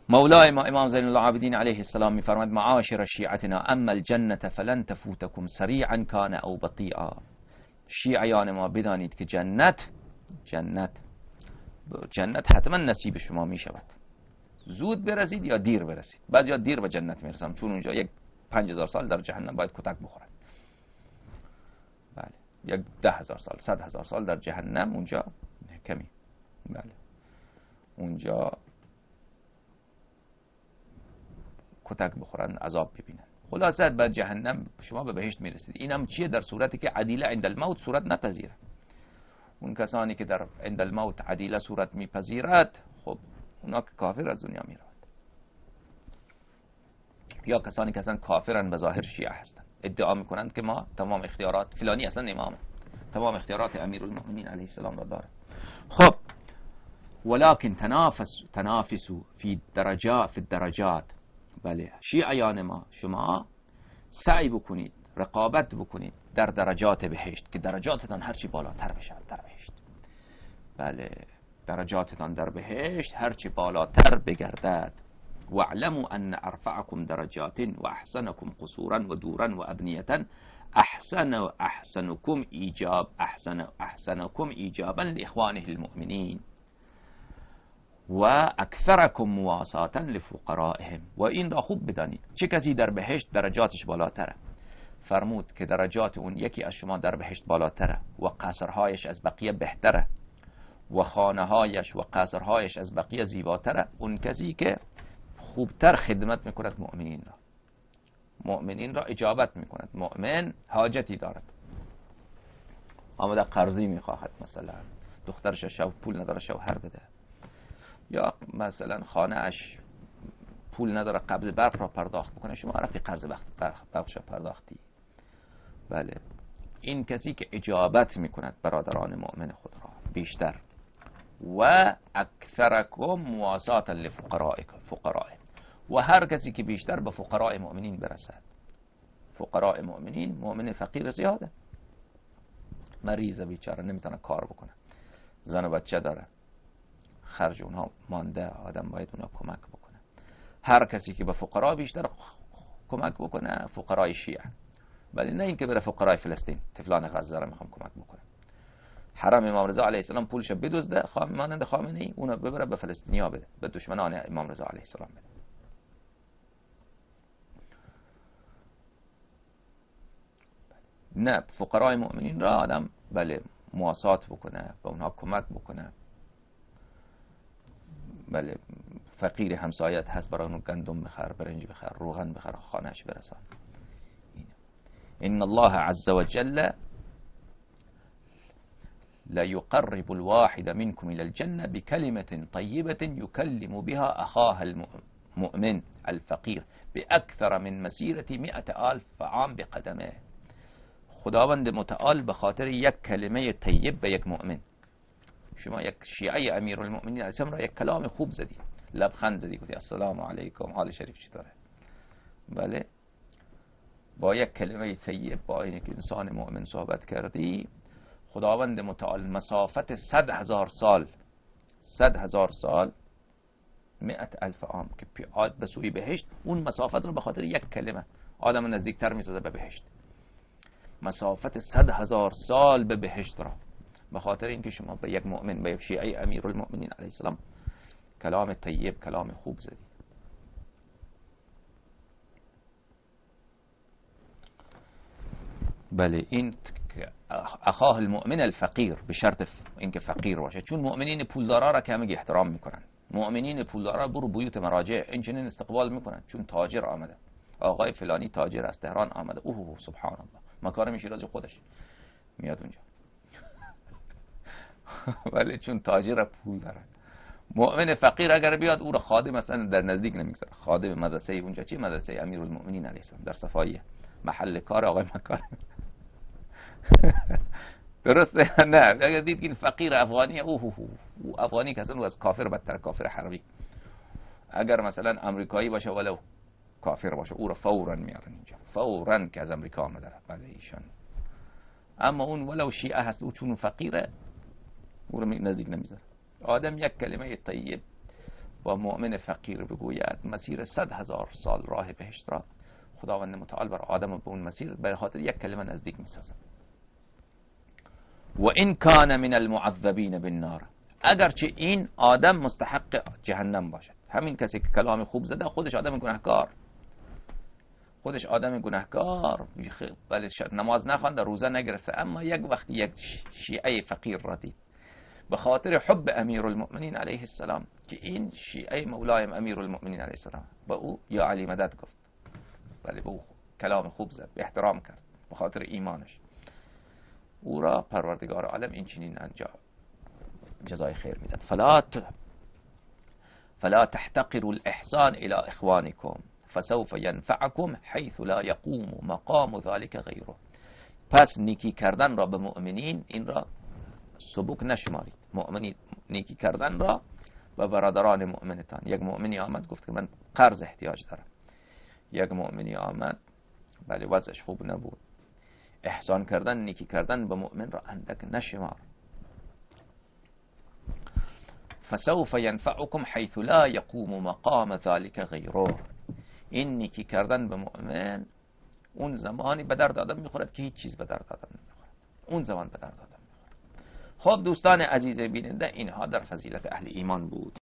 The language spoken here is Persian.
مولای ما امام زین العابدین علیه السلام میفرماید معاشر شیعتنا اما الجنة فلن تفوتكم سریعا کان او بطیئا. شیعیان ما بدانید که جنت حتما نصیب شما می شود، زود برسید یا دیر برسید. بعضیا دیر به جنت میرسن چون اونجا یک 5000 سال در جهنم باید کتک بخورن. بله، یک 10,000 سال 100,000 سال در جهنم اونجا کمی. بله، اونجا کتک بخورن، عذاب ببینن. خلاصه بر جهنم شما به بهشت میرسید. اینم چیه؟ در صورتی که عدیله عند الموت صورت نپذیره. اون کسانی که در عند الموت عدیله صورت میپذیرد، خب اونا که کافر از دنیا میرود. یا کسانی که اصلا کافرن به ظاهر شیعه هستن، ادعا میکنند که ما تمام اختیارات، فلانی اصلا امامه، تمام اختیارات امیرالمؤمنین علیه السلام را داره. خب ولكن تنافسوا فی الدرجات. بله، شیعیان ما شما سعی بکنید، رقابت بکنید در درجات بهشت که درجاتتان هرچی بالاتر بشه در بهشت. بله، درجاتتان در بهشت هرچی بالاتر بگردد. واعلموا ان ارفعكم درجات واحسنكم قصورا ودورا وابنيه احسنكم ایجابا لاخوانه المؤمنین و اکثرکم مواساتا لفقرائهم. و این را خوب بدانید، چه کسی در بهشت درجاتش بالاتره؟ فرمود که درجات اون یکی از شما در بهشت بالاتره و قصرهایش از بقیه بهتره و خانه‌هایش و قصرهایش از بقیه زیباتره. اون کسی که خوبتر خدمت میکند مؤمنین را اجابت میکند. مؤمن حاجتی دارد، آمده قرضی میخواهد، مثلا دخترش پول نداره شوهر بده، یا مثلا خانه اش پول نداره قبض برق را پرداخت بکنه، شما رفتی قرض برق پرداختی. بله، این کسی که اجابت میکند برادران مؤمن خود را بیشتر. و اکثرکم مواساتا لفقرائهم. و هر کسی که بیشتر به فقراء مؤمنین برسد. فقراء مؤمنین، مؤمن فقیر زیاده، مریضه بیچاره، نمیتونه کار بکنه، زن و بچه داره، خرج اونها مانده، آدم باید اونها کمک بکنه. هر کسی که به فقرا بیشتر کمک بکنه، فقرای شیعه، ولی نه اینکه بره فقرای فلسطین، طفلان غزه را میخوام کمک بکنه. حرم امام رضا علیه السلام پولش بدزده، مانند خامنه‌ای، اونو ببره به فلسطینیا بده، به دشمنان امام رضا علیه السلام بده. نه، فقرای مؤمنین را آدم بله مواسات بکنه، به اونها کمک بکنه. بله، فقیر همسایت هست، برای اون گندم بخر، برنج بخر، روغن بخر، خانهش برسان. ان الله عز وجل لا يقرب الواحد منكم الى الجنه بكلمه طيبه يكلم بها اخاه المؤمن الفقير باكثر من مسيره 100,000 عام بقدمه. خداوند متعال به خاطر یک کلمه طیب به یک مؤمن، شما یک شیعه امیرالمؤمنین علیه السلام را یک کلام خوب زدی، لبخند زدی، گفتی السلام علیکم، حال شریف چطوره؟ بله، با یک کلمه طیب با این که انسان مؤمن صحبت کردی، خداوند متعال مسافت 100,000 سال 100,000 عام که پیاد به سوی بهشت، اون مسافت رو به خاطر یک کلمه آدم نزدیکتر میسازه به بهشت. مسافت 100,000 سال به بهشت را به خاطر اینکه شما به یک مؤمن، به یک شیعه امیرالمؤمنین علیه السلام کلام طیب، کلام خوب زدی. بله، این اخاه المؤمن الفقیر، به شرط اینکه فقیر باشه، چون مؤمنین پولدارا را که همه احترام میکنن. مؤمنین پولدارا برو بیوت مراجع اینچنین استقبال میکنن، چون تاجر آمده، آقای فلانی تاجر از تهران آمده، اوه سبحان الله، مکارم شیراز خودش میاد اونجا. ولی چون تاجر پول داره. مؤمن فقیر اگر بیاد او را خادم مثلا در نزدیک نمیگذاره، خادم مدرسه اونجا، چی مدرسه امیرالمؤمنین علیه السلام در صفاییه، محل کار آقای مکارم. درسته؟ نه، اگر دید که این فقیر افغانی، او افغانی که اصلا از کافر بدتر، کافر حربی. اگر مثلا امریکایی باشه ولو کافر باشه، او را فوراً میارن اینجا، فوراً که از امریکا آمده بله ایشان. اما اون ولو شیعه هست، او چون فقیره او را نزدیک نمیذاره. آدم یک کلمه طیب با مؤمن فقیر بگوید مسیر 100,000 سال راه بهشت را خداوند متعال بر آدم به اون مسیر به خاطر یک کلمه نزدیک می‌سازد. و این کان من المعذبین بالنار، اگرچه این آدم مستحق جهنم باشد. همین کسی که کلام خوب زده خودش آدم گناهکار، خودش آدم گناهکار، ولی نماز نخوانده، روزه نگرفته، اما یک وقتی یک شیعه فقیر را دید به خاطر حب امیرالمؤمنین علیه السلام که این شیعه مولایم امیرالمؤمنین علیه السلام با او یا علی مدد گفت، ولی به او کلام خوب زد، به احترام کرد به خاطر ایمانش، او را پروردگار عالم این چنین جزای خیر میداد. فلا تحتقروا الاحسان الى اخوانكم فسوف ينفعكم حيث لا يقوم مقام ذلك غيره. پس نیکی کردن را به مؤمنین این را سبک نشمارید. مؤمنین نیکی کردن را به برادران مؤمنتان. یک مؤمنی آمد گفت که من قرض احتیاج دارم، یک مؤمنی آمد ولی وضعش خوب نبود، احسان کردن نیکی کردن به مؤمن را اندک نشمار. فسوف ينفعكم حيث لا يقوم مقام ذلك غيره. این نیکی کردن به مؤمن اون زمانی به درد آدم میخورد که هیچ چیز به درد آدم نمیخورد، اون زمان به درد آدم میخورد. خب دوستان عزیز بیننده، اینها در فضیلت اهل ایمان بود.